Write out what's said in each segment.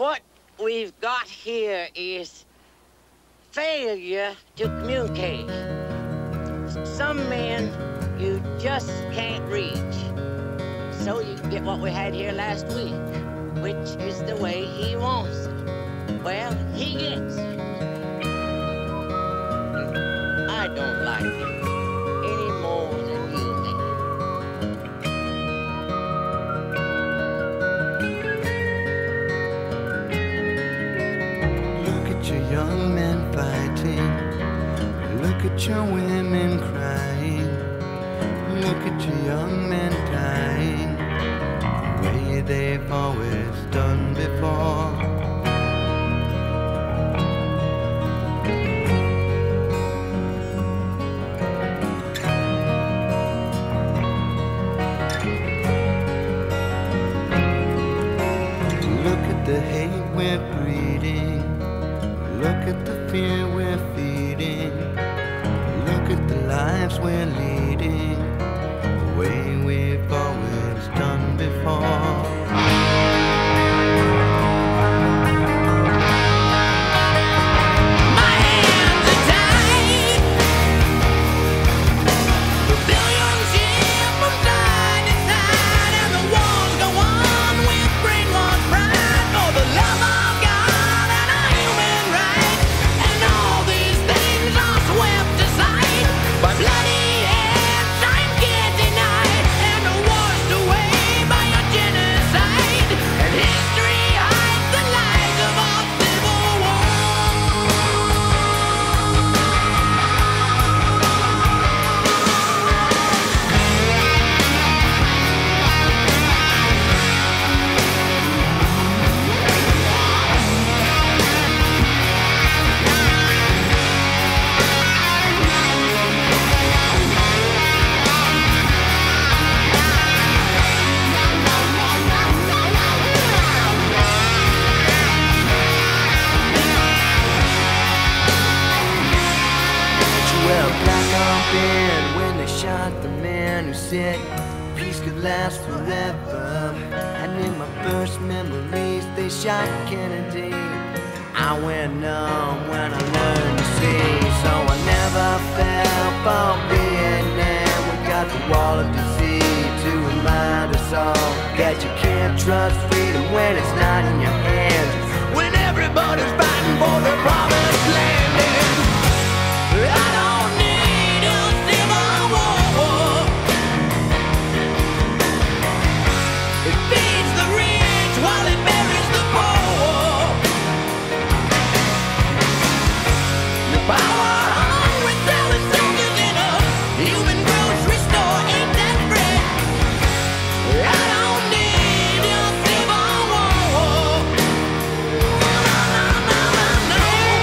What we've got here is failure to communicate. Some men you just can't reach. So you get what we had here last week, which is the way he wants it. Well, he gets it. I don't like it any more than you do. Look at your young men fighting. Look at your women crying. Look at your young men dying the way they've always done before. Look at the hate we're breeding. Look at the fear we're feeding. Look at the lives we're leading the way we've always done before. When they shot the man who said peace could last forever, and in my first memories they shot Kennedy. I went numb when I learned to see, so I never fell for Vietnam. We got the wall of disease to remind us all that you can't trust freedom when it's not in your hands, when everybody's fighting for the promised land. I don't need a civil war. It feeds the rich while it buries the poor. The power hungry selling soldiers in a human grocery store ain't that great. I don't need a civil war. No.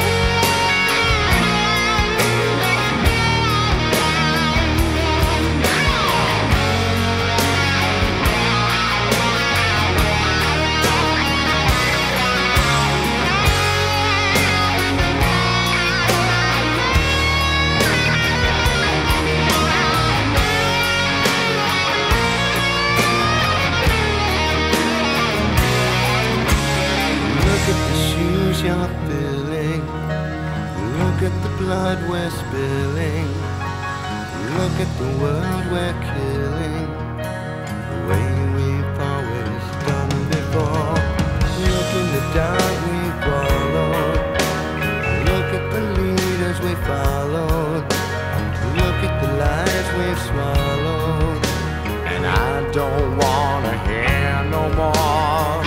Look at the shoes you're filling. Look at the blood we're spilling. Look at the world we're killing the way we've always done before. Look in the dark we followed. Look at the leaders we followed. Look at the lies we've swallowed. And I don't wanna hear no more.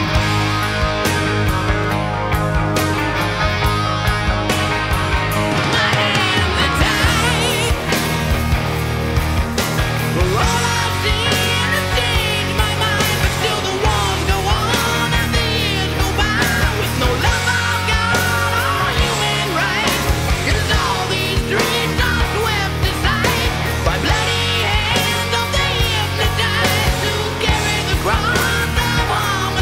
Bloody hands of the hypnotized who carry the cross of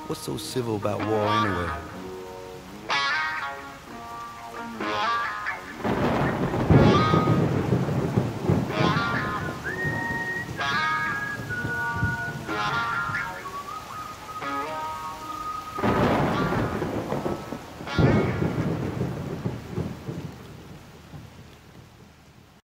What's so civil about war anyway?